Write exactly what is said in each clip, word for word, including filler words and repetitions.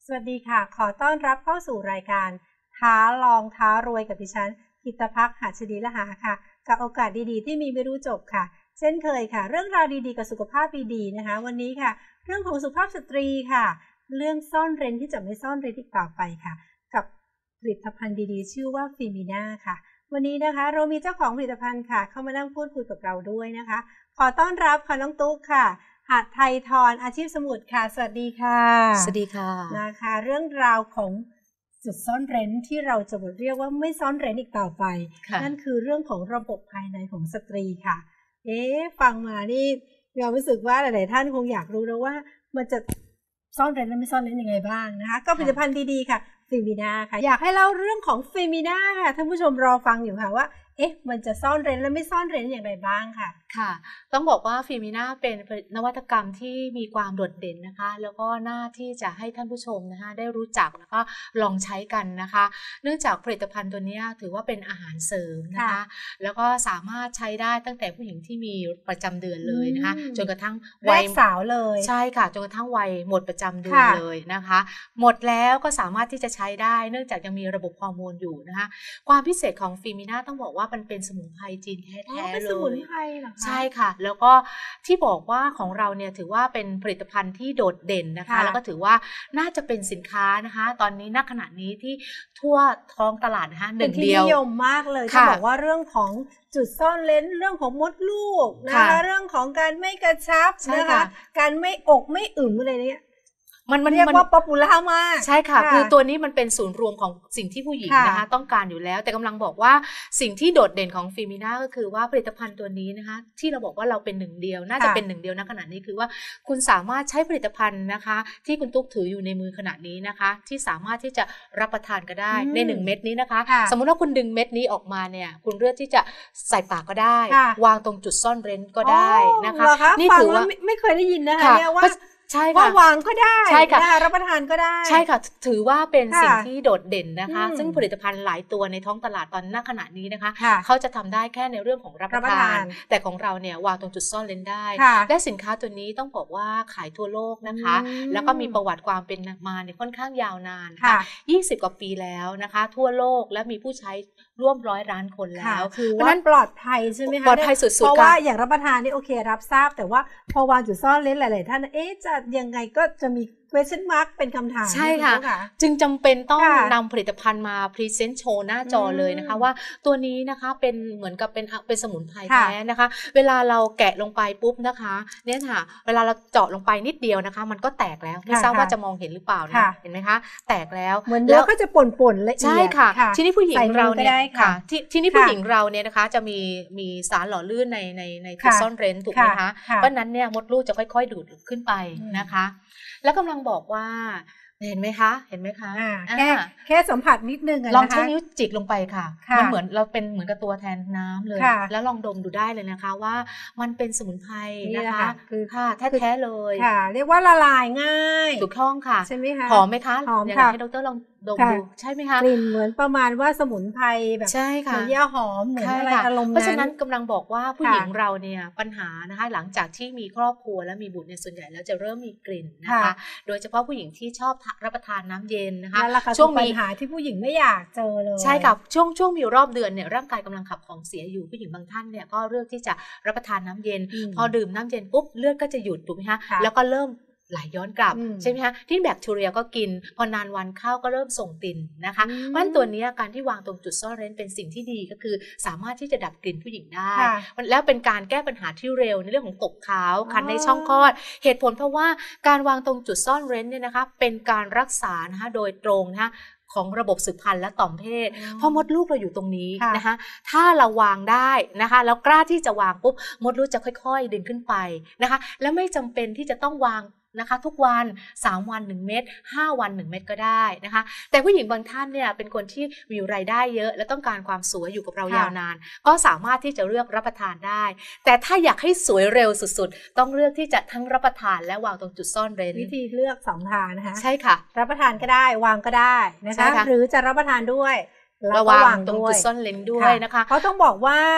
วัสดีค่ะขอต้อนรับเข้าสู่รายการท้าลองท้ารวยกับดิฉันกิตภักดิ์ หัชดีละหาค่ะกับโอกาสดีๆที่มีไม่รู้จบค่ะเช่นเคยค่ะเรื่องราวดีๆกับสุขภาพดีๆนะคะวันนี้ค่ะเรื่องของสุขภาพสตรีค่ะเรื่องซ่อนเร้นที่จะไม่ซ่อนเร้นอีกต่อไปค่ะกับผลิตภัณฑ์ดีๆชื่อว่าฟีมิน่าค่ะวันนี้นะคะเรามีเจ้าของผลิตภัณฑ์ค่ะเข้ามานั่งพูดคุยกับเราด้วยนะคะขอต้อนรับค่ะน้องตุ๊กค่ะหาไทยทรอาชีพสมุดค่ะสวัสดีค่ะสวัสดีค่ะนะคะเรื่องราวของจุดซ่อนเร้นที่เราจะเรียกว่าไม่ซ่อนเร้นอีกต่อไปนั่นคือเรื่องของระบบภายในของสตรีค่ะเอ๊ะฟังมานี่เรารู้สึกว่าหลายๆท่านคงอยากรู้แล้วว่ามันจะซ่อนเร้นและไม่ซ่อนเร้นยังไงบ้างนะคะก็ผลิตภัณฑ์ดีๆค่ะฟีมิน่าค่ะอยากให้เล่าเรื่องของฟีมิน่าค่ะท่านผู้ชมรอฟังอยู่ค่ะว่าเอ๊ะมันจะซ่อนเร้นและไม่ซ่อนเร้นอย่างไรบ้างค่ะค่ะต้องบอกว่าฟีมิน่าเป็นนวัตกรรมที่มีความโดดเด่นนะคะแล้วก็น่าที่จะให้ท่านผู้ชมนะคะได้รู้จักแล้วก็ลองใช้กันนะคะเนื่องจากผลิตภัณฑ์ตัวนี้ถือว่าเป็นอาหารเสริมนะคะแล้วก็สามารถใช้ได้ตั้งแต่ผู้หญิงที่มีประจำเดือนเลยนะคะจนกระทั่งวัยสาวเลยใช่ค่ะจนกระทั่งวัยหมดประจำเดือนเลยนะคะหมดแล้วก็สามารถที่จะใช้ได้เนื่องจากยังมีระบบฮอร์โมนอยู่นะคะความพิเศษของฟีมิน่าต้องบอกว่ามันเป็นสมุนไพรจีนแท้ๆเลยสมุนไพรเหรอคะใช่ค่ะแล้วก็ที่บอกว่าของเราเนี่ยถือว่าเป็นผลิตภัณฑ์ที่โดดเด่นนะคะแล้วก็ถือว่าน่าจะเป็นสินค้านะคะตอนนี้ณขณะนี้ที่ทั่วท้องตลาดนะคะหนึ่งเดียวเป็นที่นิยมมากเลยจะบอกว่าเรื่องของจุดซ่อนเร้นเรื่องของมดลูกนะคะเรื่องของการไม่กระชับนะคะการไม่อกไม่อึมอะไรเนี่ยมันมันเรียกว่าป๊อปปูล่ามากใช่ค่ะคือตัวนี้มันเป็นศูนย์รวมของสิ่งที่ผู้หญิงนะคะต้องการอยู่แล้วแต่กำลังบอกว่าสิ่งที่โดดเด่นของฟีมิน่าก็คือว่าผลิตภัณฑ์ตัวนี้นะคะที่เราบอกว่าเราเป็นหนึ่งเดียวน่าจะเป็นหนึ่งเดียวณขณะนี้คือว่าคุณสามารถใช้ผลิตภัณฑ์นะคะที่คุณตุ๊กถืออยู่ในมือขณะนี้นะคะที่สามารถที่จะรับประทานก็ได้ในหนึ่งเม็ดนี้นะคะสมมุติว่าคุณดึงเม็ดนี้ออกมาเนี่ยคุณเลือกที่จะใส่ปากก็ได้วางตรงจุดซ่อนเร้นก็ได้นะคะนี่ถือว่าไม่เคยได้ยินนะคะเนี่ยว่าใช่ค่ะวางก็ได้ใช่ค่ะรับประทานก็ได้ใช่ค่ะถือว่าเป็นสิ่งที่โดดเด่นนะคะซึ่งผลิตภัณฑ์หลายตัวในท้องตลาดตอนณขณะนี้นะคะเขาจะทำได้แค่ในเรื่องของรับประทานแต่ของเราเนี่ยวางตรงจุดซ่อนเร้นได้และสินค้าตัวนี้ต้องบอกว่าขายทั่วโลกนะคะแล้วก็มีประวัติความเป็นมาเนี่ยค่อนข้างยาวนานค่ะยี่สิบกว่าปีแล้วนะคะทั่วโลกและมีผู้ใช้ร่วมร้อยล้านคนแล้วเพราะนั้นปลอดภัยใช่ไหมคะปลอดภัยสุดๆเพราะว่าอย่างรับประทานนี่โอเครับทราบแต่ว่าพอวางจุดซ่อนเร้นหลายๆท่านเอ๊ะจะยังไงก็จะมี question mark เป็นคำถามใช่ค่ะจึงจำเป็นต้องนำผลิตภัณฑ์มาพรีเซนต์โชว์หน้าจอเลยนะคะว่าตัวนี้นะคะเป็นเหมือนกับเป็นเป็นสมุนไพรแท้นะคะเวลาเราแกะลงไปปุ๊บนะคะเนี่ยค่ะเวลาเราเจาะลงไปนิดเดียวนะคะมันก็แตกแล้วไม่ทราบว่าจะมองเห็นหรือเปล่านะเห็นไหมคะแตกแล้วเหมือนแล้วก็จะป่นๆละเอียดใช่ค่ะทีนี้ผู้หญิงเราเนี่ยค่ะทีนี้ผู้หญิงเราเนี่ยนะคะจะมีมีสารหล่อลื่นในในในจุดซ่อนเร้นถูกไหมคะเพราะนั้นเนี่ยมดลูกจะค่อยๆดูดขึ้นไปนะคะแล้วกำลังบอกว่าเห็นไหมคะเห็นไหมคะแค่แค่สัมผัสนิดนึงลองใช้นิ้วจิกลงไปค่ะมันเหมือนเราเป็นเหมือนกับตัวแทนน้ำเลยแล้วลองดมดูได้เลยนะคะว่ามันเป็นสมุนไพรนะคะคือค่ะแท้ๆเลยค่ะเรียกว่าละลายง่ายถูกต้องค่ะใช่ไหมคะหอมไหมคะหอมค่ะให้ดรลองดมดูใช่ไหมคะกลิ่นเหมือนประมาณว่าสมุนไพรแบบใช่ค่ะเหมือนยาหอมเหมือนอะไรอารมณ์นั้นเพราะฉะนั้นกำลังบอกว่าผู้หญิงเราเนี่ยปัญหานะคะหลังจากที่มีครอบครัวและมีบุตรเนี่ยส่วนใหญ่แล้วจะเริ่มมีกลิ่นนะคะโดยเฉพาะผู้หญิงที่ชอบรับประทานน้ำเย็นนะคะช่วงมีปัญหาที่ผู้หญิงไม่อยากเจอเลยใช่ค่ะช่วงช่วงมีรอบเดือนเนี่ยร่างกายกำลังขับของเสียอยู่ผู้หญิงบางท่านเนี่ยก็เลือกที่จะรับประทานน้ำเย็นพอดื่มน้ำเย็นปุ๊บเลือดก็จะหยุดถูกไหมคะแล้วก็เริ่มไหลย้อนกลับใช่ไหมคะที่แบคทีเรียก็กินพอนานวันเข้าก็เริ่มส่งกลิ่นนะคะเพราะฉะนั้นตัวนี้การที่วางตรงจุดซ่อนเร้นเป็นสิ่งที่ดีก็คือสามารถที่จะดับกลิ่นผู้หญิงได้แล้วเป็นการแก้ปัญหาที่เร็วในเรื่องของตกขาวคันในช่องคลอดเหตุผลเพราะว่าการวางตรงจุดซ่อนเร้นเนี่ยนะคะเป็นการรักษานะคะโดยตรงนะคะของระบบสืบพันธุ์และต่อมเพศเพราะมดลูกเราอยู่ตรงนี้นะคะถ้าเราวางได้นะคะแล้วกล้าที่จะวางปุ๊บมดลูกจะค่อยๆดึงขึ้นไปนะคะและไม่จำเป็นที่จะต้องวางนะคะทุกวันสามวันหนึ่งเม็ดห้าวันหนึ่งเม็ดก็ได้นะคะแต่ผู้หญิงบางท่านเนี่ยเป็นคนที่มีรายได้เยอะและต้องการความสวยอยู่กับเรายาวนานก็สามารถที่จะเลือกรับประทานได้แต่ถ้าอยากให้สวยเร็วสุดๆต้องเลือกที่จะทั้งรับประทานและวางตรงจุดซ่อนเร้นวิธีเลือกสองทางนะคะใช่ค่ะรับประทานก็ได้วางก็ได้นะคะหรือจะรับประทานด้วยระวางตรงจุดซ่อนเร้นด้วยนะคะเพราะต้องบอกว่า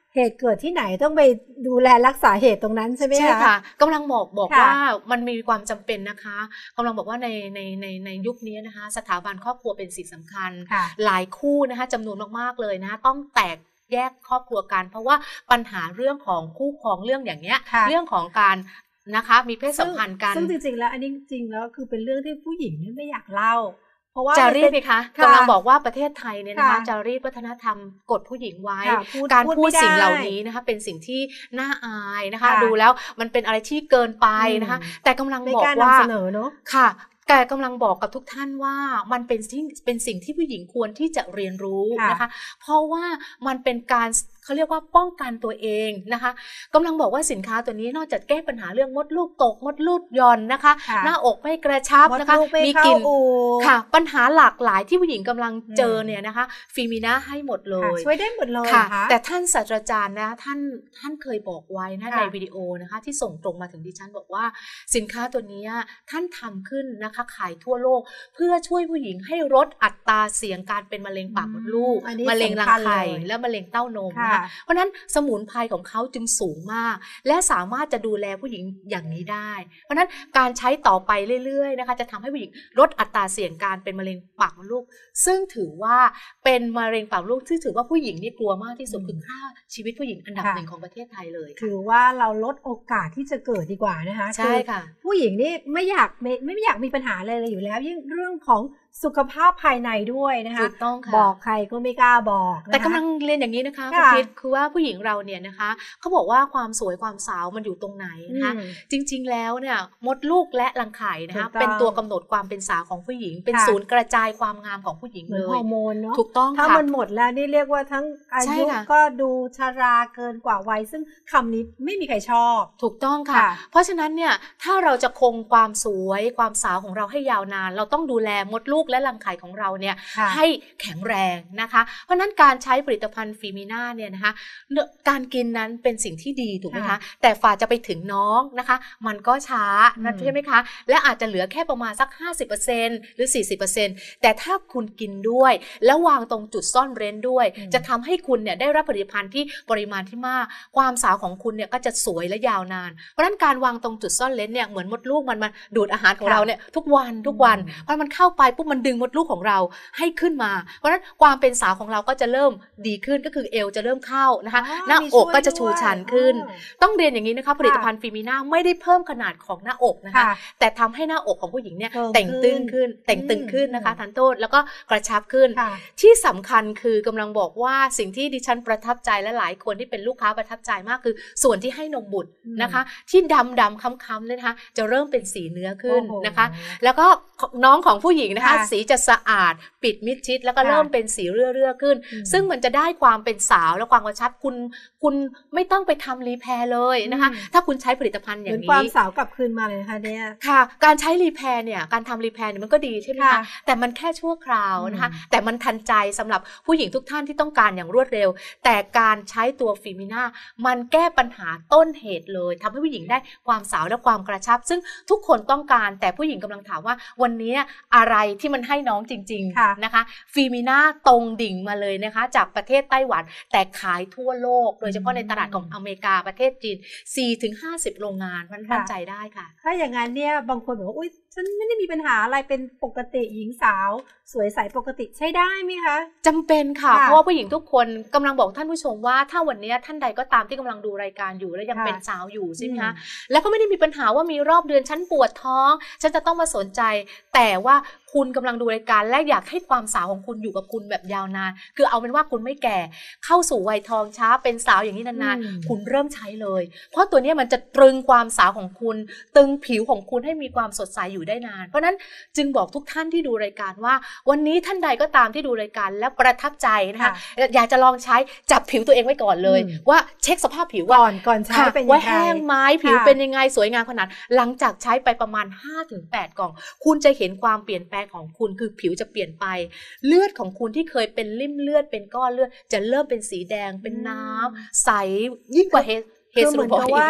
เหตุเกิดที่ไหนต้องไปดูแลรักษาเหตุตรงนั้นใช่ไหมคะใช่ค่ะกำลังบอกบอกว่ามันมีความจำเป็นนะคะกำลังบอกว่าในในในในยุคนี้นะคะสถาบันครอบครัวเป็นสิ่งสำคัญหลายคู่นะคะจำนวนมากๆเลยนะต้องแตกแยกครอบครัวกันเพราะว่าปัญหาเรื่องของคู่ครองเรื่องอย่างเนี้ยเรื่องของการนะคะมีเพศสัมพันธ์กันซึ่งจริงๆแล้วอันนี้จริงแล้วคือเป็นเรื่องที่ผู้หญิงไม่อยากเล่าเพราะว่าจารีตไหมคะกำลังบอกว่าประเทศไทยเนี่ยนะคะจารีตวัฒนธรรมกฎผู้หญิงไว้การพูดสิ่งเหล่านี้นะคะเป็นสิ่งที่น่าอายนะคะดูแล้วมันเป็นอะไรที่เกินไปนะคะแต่กำลังบอกว่าค่ะแต่กำลังบอกกับทุกท่านว่ามันเป็นสิ่งเป็นสิ่งที่ผู้หญิงควรที่จะเรียนรู้นะคะเพราะว่ามันเป็นการเขาเรียกว่าป้องกันตัวเองนะคะกำลังบอกว่าสินค้าตัวนี้นอกจากแก้ปัญหาเรื่องมดลูกตกมดลูกหย่อนนะคะหน้าอกไม่กระชับนะคะมีกลิ่นค่ะปัญหาหลากหลายที่ผู้หญิงกำลังเจอเนี่ยนะคะฟีมิน่าให้หมดเลยช่วยได้หมดเลยค่ะแต่ท่านศาสตราจารย์นะท่านท่านเคยบอกไว้นะในวิดีโอนะคะที่ส่งตรงมาถึงดิฉันบอกว่าสินค้าตัวนี้ท่านทำขึ้นนะคะขายทั่วโลกเพื่อช่วยผู้หญิงให้ลดอัตราเสี่ยงการเป็นมะเร็งปากมดลูกมะเร็งรังไข่และมะเร็งเต้านมนะคะเพราะนั้นสมุนไพรของเขาจึงสูงมากและสามารถจะดูแลผู้หญิงอย่างนี้ได้เพราะนั้นการใช้ต่อไปเรื่อยๆนะคะจะทำให้ผู้หญิงลดอัตราเสี่ยงการเป็นมะเร็งปากมดลูกซึ่งถือว่าเป็นมะเร็งปากมดลูกที่ถือว่าผู้หญิงนี่กลัวมากที่สุดคือฆ่าชีวิตผู้หญิงอันดับหนึ่งของประเทศไทยเลยถือว่าเราลดโอกาสที่จะเกิดดีกว่านะคะใช่ค่ะผู้หญิงนี่ไม่อยากไม่ไม่อยากมีปัญหาอะไรเลยอยู่แล้วยิ่งเรื่องของสุขภาพภายในด้วยนะคะถูกต้องค่ะบอกใครก็ไม่กล้าบอกแต่กำลังเรียนอย่างนี้นะคะคุณพิษคือว่าผู้หญิงเราเนี่ยนะคะเขาบอกว่าความสวยความสาวมันอยู่ตรงไหนนะคะจริงๆแล้วเนี่ยมดลูกและรังไข่นะคะเป็นตัวกำหนดความเป็นสาวของผู้หญิงเป็นศูนย์กระจายความงามของผู้หญิงเลยฮอร์โมนเนาะถูกต้องค่ะถ้ามันหมดแล้วนี่เรียกว่าทั้งอายุก็ดูชราเกินกว่าวัยซึ่งคำนี้ไม่มีใครชอบถูกต้องค่ะเพราะฉะนั้นเนี่ยถ้าเราจะคงความสวยความสาวของเราให้ยาวนานเราต้องดูแลมดลูกและรังไข่ของเราเนี่ยให้แข็งแรงนะคะเพราะนั้นการใช้ผลิตภัณฑ์ฟีมิน่าเนี่ยนะคะการกินนั้นเป็นสิ่งที่ดีถูกไหมคะแต่ฝ่าจะไปถึงน้องนะคะมันก็ช้านะใช่ไหมคะและอาจจะเหลือแค่ประมาณสัก ห้าสิบเปอร์เซ็นต์ หรือ สี่สิบเปอร์เซ็นต์ แต่ถ้าคุณกินด้วยแล้ววางตรงจุดซ่อนเร้นด้วยจะทำให้คุณเนี่ยได้รับผลิตภัณฑ์ที่ปริมาณที่มากความสาวของคุณเนี่ยก็จะสวยและยาวนานเพราะฉะนั้นการวางตรงจุดซ่อนเร้นเนี่ยเหมือนมดลูกมันมาดูดอาหารของเราเนี่ยทุกวันทุกวันเพราะมันเข้าไปปุ๊บมันดึงมดลูกของเราให้ขึ้นมาเพราะฉะนั้นความเป็นสาวของเราก็จะเริ่มดีขึ้นก็คือเอวจะเริ่มเข้านะคะหน้าอกก็จะชูชันขึ้นต้องเรียนอย่างนี้นะคะผลิตภัณฑ์ฟีมิน่าไม่ได้เพิ่มขนาดของหน้าอกนะคะแต่ทำให้หน้าอกของผู้หญิงเนี่ยแต่งตึงขึ้นแต่งตึงขึ้นนะคะทันโทษแล้วก็กระชับขึ้นที่สำคัญคือกำลังบอกว่าสิ่งที่ดิฉันประทับใจและหลายคนที่เป็นลูกค้าประทับใจมากคือส่วนที่ให้นมบุตรนะคะที่ดำดำค้ำๆเลยนะคะจะเริ่มเป็นสีเนื้อขึ้นนะคะแล้วก็น้องของผู้หญิงนะคะสีจะสะอาดปิดมิดชิดแล้วก็เริ่มเป็นสีเรื่อๆขึ้นซึ่งมันจะได้ความเป็นสาวและความกระชับคุณคุณไม่ต้องไปทำรีแพร์เลยนะคะถ้าคุณใช้ผลิตภัณฑ์อย่างนี้ความสาวกลับคืนมาเลยนะคะเนี่ยค่ะการใช้รีแพร์เนี่ยการทำรีแพร์เนี่ยมันก็ดีใช่ไหมคะแต่มันแค่ชั่วคราวนะคะแต่มันทันใจสำหรับผู้หญิงทุกท่านที่ต้องการอย่างรวดเร็วแต่การใช้ตัวฟีมิน่ามันแก้ปัญหาต้นเหตุเลยทำให้ผู้หญิงได้ความสาวและความกระชับซึ่งทุกคนต้องการแต่ผู้หญิงกำลังถามว่าวันนี้อะไรที่มันให้น้องจริงๆนะคะฟีมิน่าตรงดิ่งมาเลยนะคะจากประเทศไต้หวันแต่ขายทั่วโลกโดยเฉพาะในตลาดของอเมริกาประเทศจีน สี่ถึงห้าสิบ โรงงานมั่นใจได้ค่ะถ้าอย่างนั้นเนี่ยบางคนบอกว่าอุ๊ยฉันไม่ได้มีปัญหาอะไรเป็นปกติหญิงสาวสวยใสปกติใช้ได้ไหมคะจำเป็นค่ะเพราะว่าผู้หญิงทุกคนกำลังบอกท่านผู้ชมว่าถ้าวันนี้ท่านใดก็ตามที่กำลังดูรายการอยู่และยังเป็นสาวอยู่ใช่ไหมคะแล้วก็ไม่ได้มีปัญหาว่ามีรอบเดือนฉันปวดท้องฉันจะต้องมาสนใจแต่ว่าคุณกำลังดูรายการและอยากให้ความสาวของคุณอยู่กับคุณแบบยาวนานคือเอาเป็นว่าคุณไม่แก่เข้าสู่วัยทองช้าเป็นสาวอย่างนี้นานๆคุณเริ่มใช้เลยเพราะตัวนี้มันจะตรึงความสาวของคุณตึงผิวของคุณให้มีความสดใสอยู่ได้นานเพราะนั้นจึงบอกทุกท่านที่ดูรายการว่าวันนี้ท่านใดก็ตามที่ดูรายการแล้วประทับใจนะคะอยากจะลองใช้จับผิวตัวเองไว้ก่อนเลยว่าเช็คสภาพผิวก่อนก่อนใช้เป็นยังไงว่าแห้งไหมผิวเป็นยังไงสวยงามขนาดหลังจากใช้ไปประมาณ ห้าถึงแปด กล่องคุณจะเห็นความเปลี่ยนแปลงของคุณคือผิวจะเปลี่ยนไปเลือดของคุณที่เคยเป็นริ่มเลือดเป็นก้อนเลือดจะเริ่มเป็นสีแดงเป็นน้ำใสยิ่งกว่าเฮสคือเหมือนกับว่า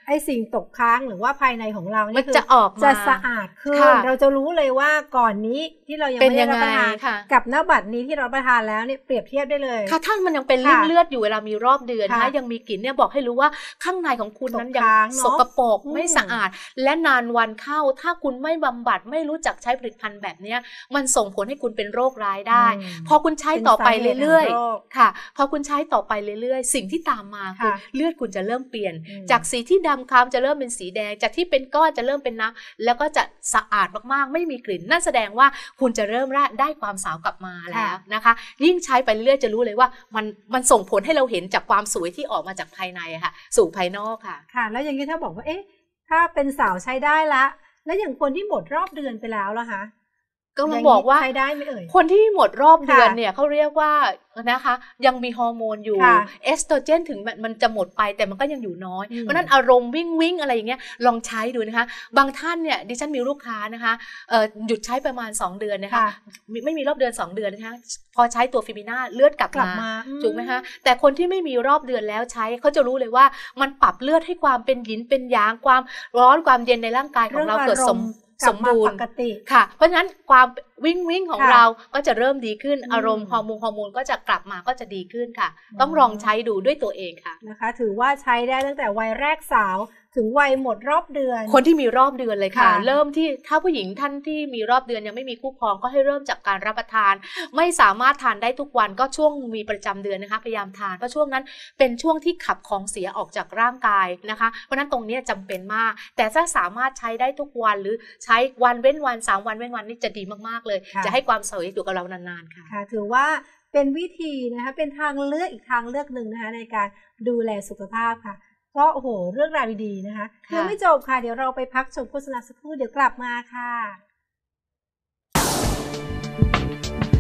ไอ้สิ่งตกค้างหรือว่าภายในของเราเนี่ยจะออกมาจะสะอาดขึ้นเราจะรู้เลยว่าก่อนนี้ที่เรายังไม่ได้รับประทานกับณบัดนี้ที่เรารับประทานแล้วเนี่ยเปรียบเทียบได้เลยค่ะถ้ามันยังเป็นเลือดเลือดอยู่เวลามีรอบเดือนนะยังมีกลิ่นเนี่ยบอกให้รู้ว่าข้างในของคุณนั้นยังสกปรกไม่สะอาดและนานวันเข้าถ้าคุณไม่บำบัดไม่รู้จักใช้ผลิตภัณฑ์แบบนี้มันส่งผลให้คุณเป็นโรคร้ายได้พอคุณใช้ต่อไปเรื่อยๆค่ะพอคุณใช้ต่อไปเรื่อยๆสิ่งที่ตามมาคือเลือดคุณจะเริ่มเปลี่ยนจากสีที่ดำคล้ำจะเริ่มเป็นสีแดงจากที่เป็นก้อนจะเริ่มเป็นน้ำแล้วก็จะสะอาดมากๆไม่มีกลิ่นนั่นแสดงว่าคุณจะเริ่มได้ความสาวกลับมาแล้วนะคะยิ่งใช้ไปเรื่อยๆจะรู้เลยว่ามันมันส่งผลให้เราเห็นจากความสวยที่ออกมาจากภายในค่ะสู่ภายนอกค่ะค่ะแล้วอย่างนี้ถ้าบอกว่าเอ๊ะถ้าเป็นสาวใช้ได้ละแล้วอย่างคนที่หมดรอบเดือนไปแล้วล่ะคะก็ต้องบอกว่าใช้ได้ไหมเอ่ยคนที่หมดรอบเดือนเนี่ยเขาเรียกว่านะคะยังมีฮอร์โมนอยู่เอสโตรเจนถึงมันจะหมดไปแต่มันก็ยังอยู่น้อยเพราะนั้นอารมณ์วิ่งวิ่งอะไรอย่างเงี้ยลองใช้ดูนะคะบางท่านเนี่ยดิฉันมีลูกค้านะคะหยุดใช้ประมาณสองเดือนนะคะไม่มีรอบเดือนสองเดือนนะคะพอใช้ตัวฟิบิน่าเลือดกลับมาถูกไหมคะแต่คนที่ไม่มีรอบเดือนแล้วใช้เขาจะรู้เลยว่ามันปรับเลือดให้ความเป็นหยินเป็นหยางความร้อนความเย็นในร่างกายของเราเกิดสมสมบูรณ์ค่ะเพราะฉะนั้นความวิ่งวิ่งของเราก็จะเริ่มดีขึ้นอารมณ์ฮอร์โมนฮอร์โมนก็จะกลับมาก็จะดีขึ้นค่ะต้องลองใช้ดูด้วยตัวเองค่ะนะคะถือว่าใช้ได้ตั้งแต่วัยแรกสาวถึงวัยหมดรอบเดือนคนที่มีรอบเดือนเลยค่ะเริ่มที่ถ้าผู้หญิงท่านที่มีรอบเดือนยังไม่มีคู่ครองก็ให้เริ่มจากการรับประทานไม่สามารถทานได้ทุกวันก็ช่วงมีประจำเดือนนะคะพยายามทานเพราะช่วงนั้นเป็นช่วงที่ขับของเสียออกจากร่างกายนะคะเพราะนั้นตรงนี้จำเป็นมากแต่ถ้าสามารถใช้ได้ทุกวันหรือใช้วันเว้นวันสามวันเว้นวันนี่จะดีมากๆเลยจะให้ความสวยอยู่กับเรานานๆค่ะค่ะถือว่าเป็นวิธีนะคะเป็นทางเลือกอีกทางเลือกหนึ่งนะคะในการดูแลสุขภาพค่ะก็โอ้โหเรื่องราวดีๆนะคะยังไม่จบค่ะเดี๋ยวเราไปพักชมโฆษณาสักครู่เดี๋ยวกลับมาค่ะ